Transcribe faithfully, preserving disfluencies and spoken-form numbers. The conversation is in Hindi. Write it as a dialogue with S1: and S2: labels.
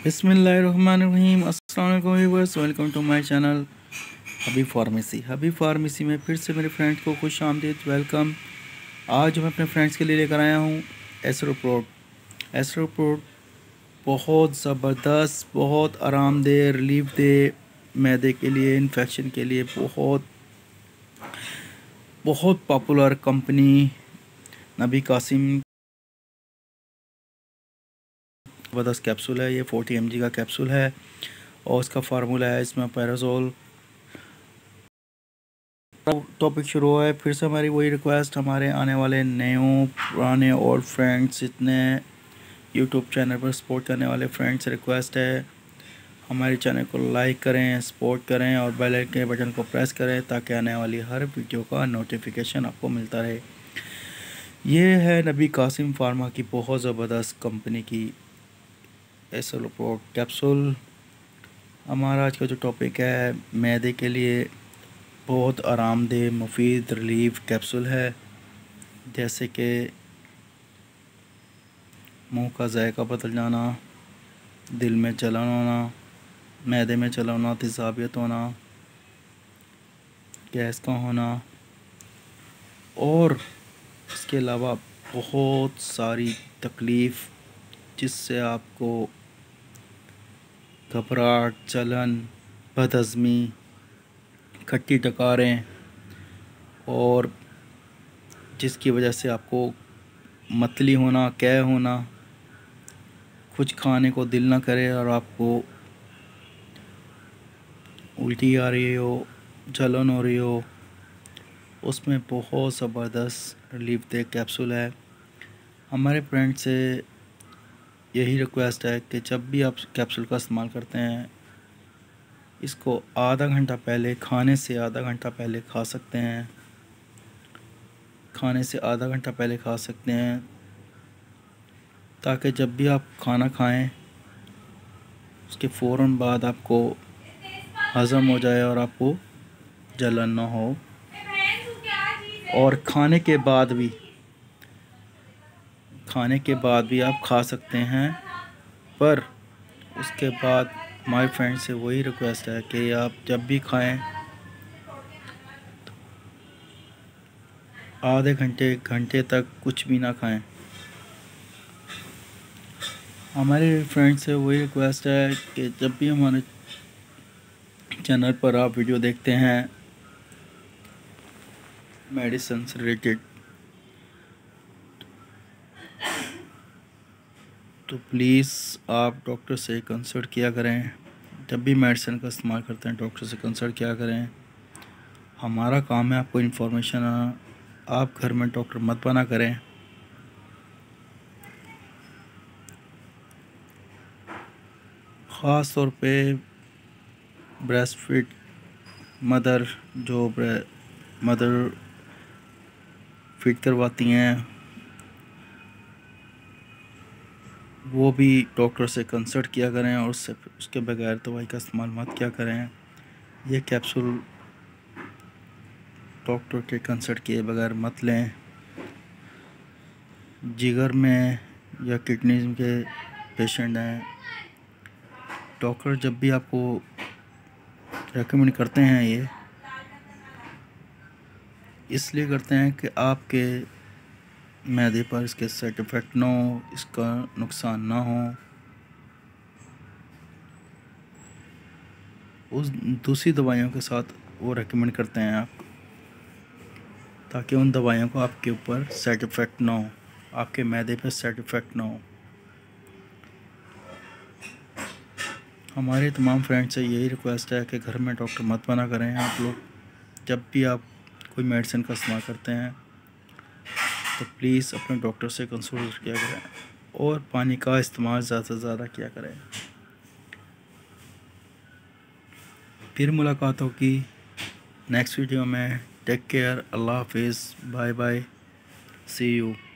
S1: बिस्मिल्लाहिर्रहमानिर्रहीम। अस्सलाम वालेकुम viewers, welcome to my channel Habib pharmacy. Habib pharmacy में फिर से मेरे फ्रेंड्स को खुश आमदीद, वेलकम। आज मैं अपने फ्रेंड्स के लिए लेकर आया हूँ एस्ट्रोप्रोट। एस्ट्रोप्रोट बहुत ज़बरदस्त, बहुत आरामदेह, रिलीफ दे, मैदे के लिए, इन्फेक्शन के लिए बहुत बहुत पॉपुलर कंपनी नबी कासिम ज़बरदस्त कैप्सूल है। ये फोर्टी एम जी का कैप्सूल है और इसका फार्मूला है इसमें पैराजोल। टॉपिक शुरू हुआ है, फिर से हमारी वही रिक्वेस्ट, हमारे आने वाले नए पुराने और फ्रेंड्स जितने यूट्यूब चैनल पर सपोर्ट करने वाले फ्रेंड्स, रिक्वेस्ट है हमारे चैनल को लाइक करें, सपोर्ट करें और बेल आइकन के बटन को प्रेस करें ताकि आने वाली हर वीडियो का नोटिफिकेशन आपको मिलता रहे। ये है नबी कासिम फार्मा की बहुत ज़बरदस्त कंपनी की एस्ट्रोप्रोट कैप्सूल। हमारा आज का जो टॉपिक है, मैदे के लिए बहुत आरामदेह, मुफीद, रिलीफ कैप्सूल है। जैसे कि मुंह का जायका बदल जाना, दिल में जलन होना, मैदे में जलन होना, तेज़ाबियत होना, गैस का होना और इसके अलावा बहुत सारी तकलीफ़ जिससे आपको घबराहट, जलन, बदहज़मी, खट्टी डकारें और जिसकी वजह से आपको मतली होना, कै होना, कुछ खाने को दिल ना करे और आपको उल्टी आ रही हो, जलन हो रही हो, उसमें बहुत ज़बरदस्त रिलीफ दे कैप्सूल है। हमारे फ्रेंड से यही रिक्वेस्ट है कि जब भी आप कैप्सूल का इस्तेमाल करते हैं, इसको आधा घंटा पहले, खाने से आधा घंटा पहले खा सकते हैं। खाने से आधा घंटा पहले खा सकते हैं ताकि जब भी आप खाना खाएं उसके फ़ौरन बाद आपको हज़म हो जाए और आपको जलन ना हो। और खाने के बाद भी खाने के बाद भी आप खा सकते हैं, पर उसके बाद हमारे फ्रेंड से वही रिक्वेस्ट है कि आप जब भी खाएं आधे घंटे घंटे तक कुछ भी ना खाएं। हमारे फ्रेंड से वही रिक्वेस्ट है कि जब भी हमारे चैनल पर आप वीडियो देखते हैं मेडिसिन से रिलेटेड, तो प्लीज़ आप डॉक्टर से कंसल्ट किया करें। जब भी मेडिसिन का इस्तेमाल करते हैं डॉक्टर से कंसल्ट किया करें। हमारा काम है आपको इन्फॉर्मेशन, आप घर में डॉक्टर मत बना करें। ख़ास तौर पे ब्रेस्ट फीड मदर जो मदर फीड करवाती हैं, वो भी डॉक्टर से कंसल्ट किया करें और उससे उसके बगैर दवाई का इस्तेमाल मत किया करें। ये कैप्सूल डॉक्टर के कंसल्ट किए बगैर मत लें। जिगर में या किडनी के पेशेंट हैं, डॉक्टर जब भी आपको रेकमेंड करते हैं ये इसलिए करते हैं कि आपके मैदे पर इसके साइड इफ़ेक्ट ना हो, इसका नुकसान ना हो। उस दूसरी दवाइयों के साथ वो रेकमेंड करते हैं आप, ताकि उन दवाइयों को आपके ऊपर साइड इफ़ेक्ट ना हो, आपके मैदे पर साइड इफ़ेक्ट ना हो। हमारे तमाम फ्रेंड्स से यही रिक्वेस्ट है कि घर में डॉक्टर मत बना करें। आप लोग जब भी आप कोई मेडिसिन का इस्तेमाल करते हैं तो प्लीज़ अपने डॉक्टर से कंसल्ट किया करें और पानी का इस्तेमाल ज़्यादा से ज़्यादा किया करें। फिर मुलाकात होगी नेक्स्ट वीडियो में। टेक केयर, अल्लाह हाफिज़, बाय बाय, सी यू।